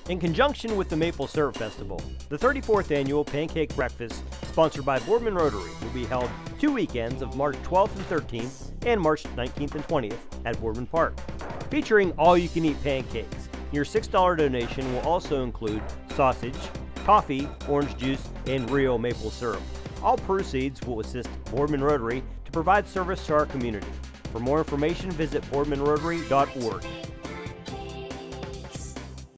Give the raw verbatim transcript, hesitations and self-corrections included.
In conjunction with the Maple Syrup Festival, the thirty-fourth Annual Pancake Breakfast, sponsored by Boardman Rotary, will be held two weekends of March twelfth and thirteenth and March nineteenth and twentieth at Boardman Park. Featuring all-you-can-eat pancakes, your six dollar donation will also include sausage, coffee, orange juice, and real maple syrup. All proceeds will assist Boardman Rotary to provide service to our community. For more information, visit boardman rotary dot org.